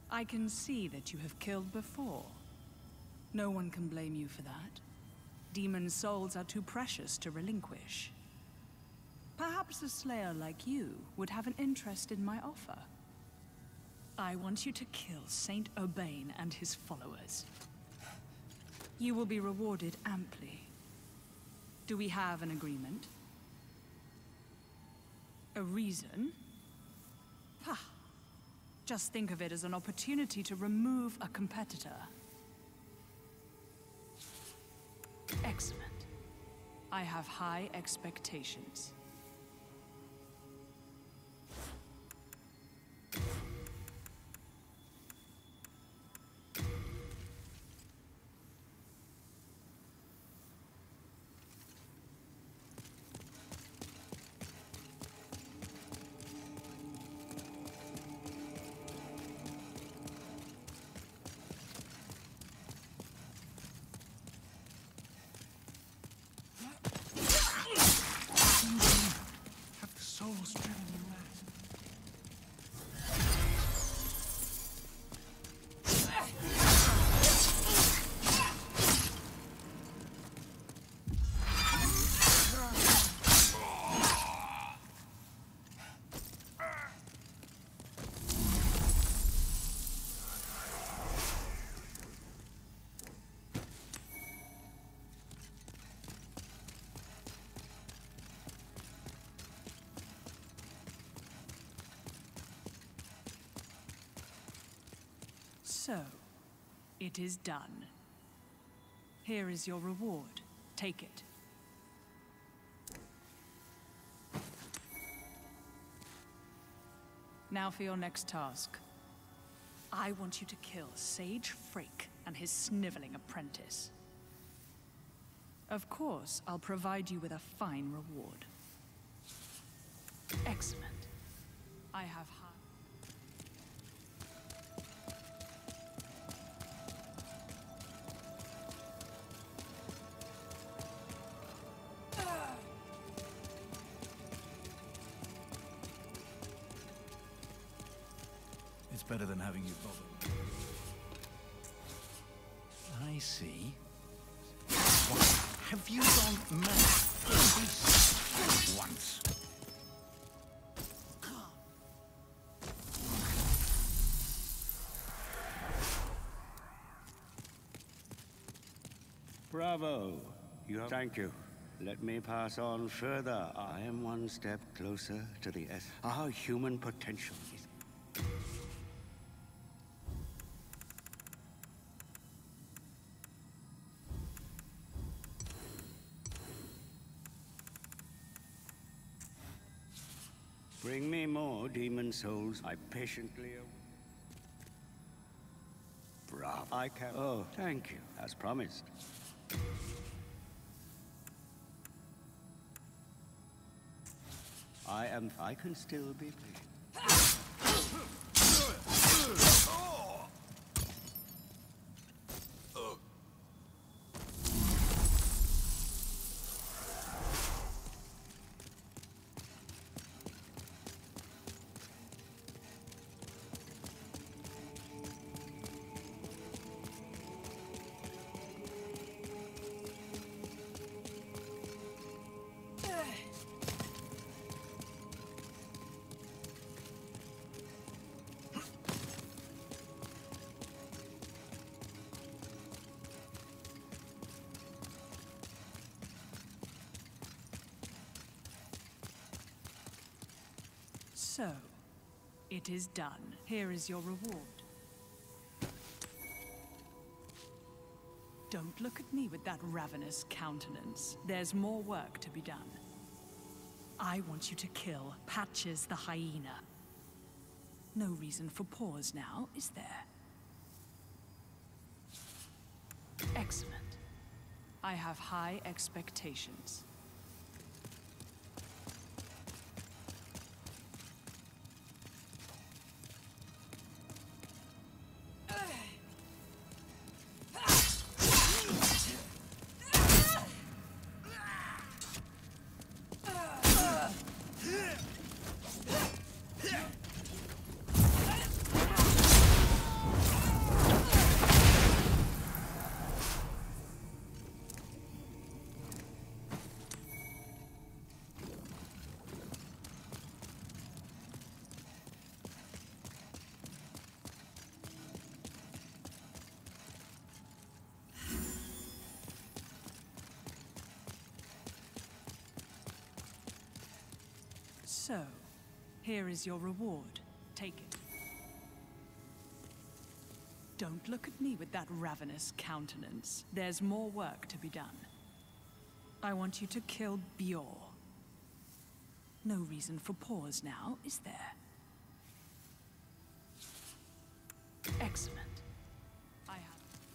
I can see that you have killed before. No one can blame you for that. Demon souls are too precious to relinquish. Perhaps a slayer like you would have an interest in my offer. I want you to kill Saint Urbain and his followers. You will be rewarded amply. Do we have an agreement? A reason? Ha! Just think of it as an opportunity to remove a competitor. Excellent. I have high expectations. Souls driven you mad. So, it is done. Here is your reward. Take it. Now for your next task. I want you to kill Sage Frake and his sniveling apprentice. Of course, I'll provide you with a fine reward. Excellent. I have high... It's better than having you bothered. I see. What? Have you gone mad? Once. Bravo. Thank you. Let me pass on further. I am one step closer to the S. Our human potential is... Bring me more demon souls. I patiently... Bravo. I can... Oh, thank you. As promised. I can still be patient. So, it is done. Here is your reward. Don't look at me with that ravenous countenance. There's more work to be done. I want you to kill Patches the hyena. No reason for pause now, is there? Excellent. I have high expectations. So, here is your reward. Take it. Don't look at me with that ravenous countenance. There's more work to be done. I want you to kill Bjor. No reason for pause now, is there? Excellent. I have...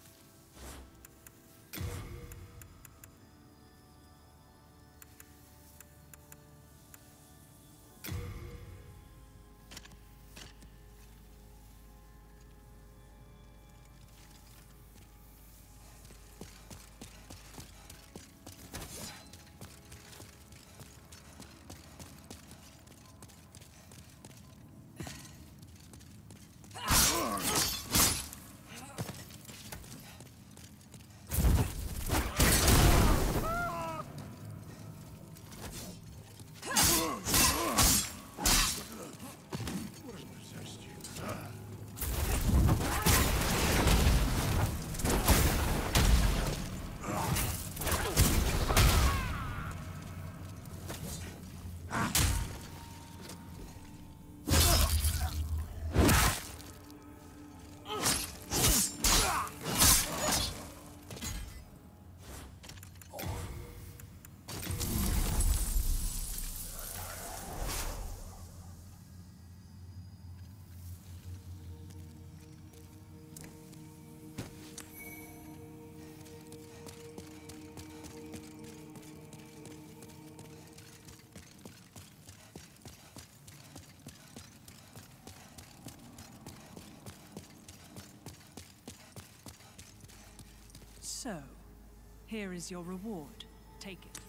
So, here is your reward. Take it.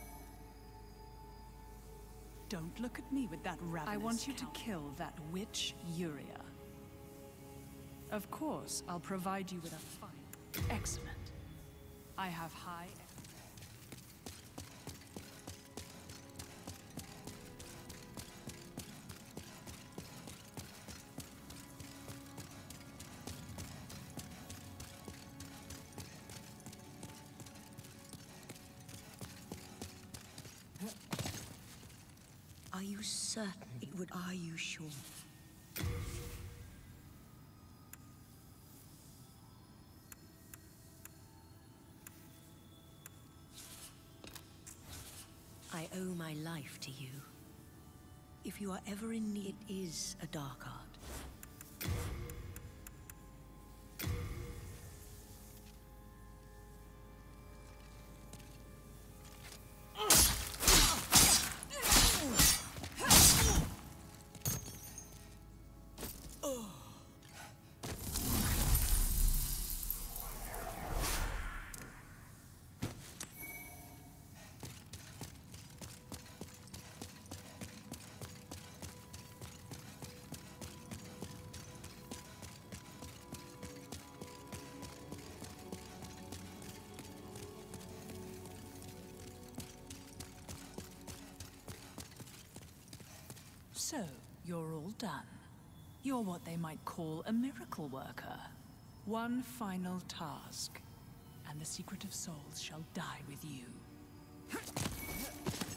Don't look at me with that ravenous I want you to kill that witch, Yuria. Of course, I'll provide you with a fine... Excellent. I have high... Are you certain it would... Are you sure? I owe my life to you. If you are ever in need, it is a dark art. So, you're all done. You're what they might call a miracle worker. One final task, and the Secret of Souls shall die with you.